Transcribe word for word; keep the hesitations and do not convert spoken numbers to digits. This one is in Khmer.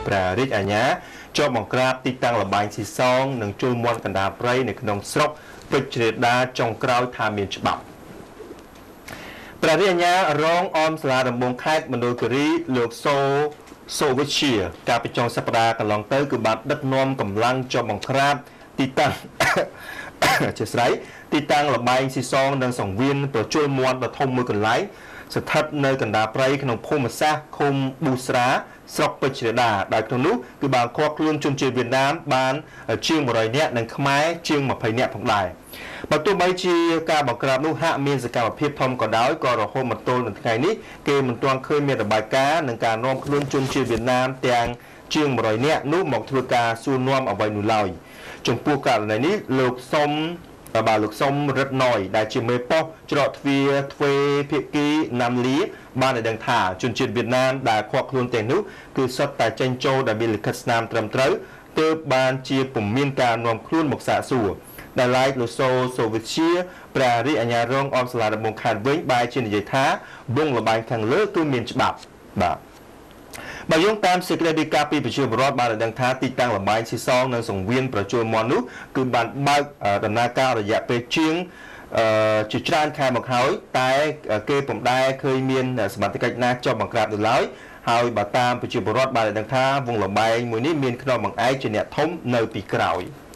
ប្រារិចអាញាជាប់បង្ក្រាបទីតាំងលបែងស៊ីសងនិងជុលមាន់កណ្ដាលព្រៃនៅក្នុងស្រុកពេជ្រជ្រេដាចុងក្រោយថាមានច្បាប់ប្រារិចអាញារងអមសាលាដំបងខេត្តមណ្ឌលគិរីលោកសូសូវិជាកាលពីចុងសប្តាហ៍កន្លងទៅគឺបានដឹកនាំកម្លាំងជាប់បង្ក្រាបទីតាំងជាស្រ័យទីតាំងលបែងស៊ីសងនិងសង្វៀនប្រជុលមាន់ដ៏ធំមួយកន្លែងស្ថិតនៅកណ្ដាលព្រៃក្នុងភូមិសាស្ត្រឃុំប៊ូស្រាស្រុកពេជ្រជ្រេដាដោយក្នុងនោះគឺបានឃាត់ខ្លួនជនជាតិវៀតណាមបានជាង100នាក់និងខ្មែរជាង20នាក់ផងដែរបើទោះបីជាការបង្ក្រាបនោះហាក់មានសកម្មភាពធំក៏ដោយក៏រហូតមកទល់នឹងថ្ងៃនេះគេមិនទាន់ឃើញមានរបាយការណ៍នឹងការនាំខ្លួនជនជាតិវៀតណាមទាំងជាង100នាក់នោះមកធ្វើការសួរនាំអ្វីនោះឡើយចំពោះករណីនេះលោកសុំបាទលោកសុំរិទ្ធណយដែលជាមេប៉ុស្តិ៍ច្រកទ្វារទ្វេភាគីណាំលាបានឲ្យដឹងថាជនជាតិវៀតណាមដែលឃាត់ខ្លួនទាំងនោះគឺសុទ្ធតែចេញចូលដោយមានលិខិតស្នាមត្រឹមត្រូវទើបបានជាពុំមានការនាំខ្លួនមកសាកសួរដែលឡែកលោកសូសូវិជាប្រារិអាញារងអមសាលាដំបងខេត្តវិញបែរជានិយាយថាវងលបែងខាងលើគឺមានច្បាប់បាទបើយោងតាមសេចក្តីរាយការណ៍ពីប្រជាពលរដ្ឋបានឲ្យដឹងថាទីតាំងលបែងស៊ីសងនៅសង្វៀនប្រជុលមាន់នោះគឺបានបើកដំណើរការរយៈពេលជាងអឺជាច្រើនខែមកហើយតែគេពុំដែលឃើញមានសមត្ថកិច្ចណាចុះបង្ក្រាបនោះឡើយហើយបើតាមប្រជាពលរដ្ឋបានឲ្យដឹងថាវងលបែងមួយនេះមានខ្នងបង្អែកជាអ្នកធំនៅពីក្រោយ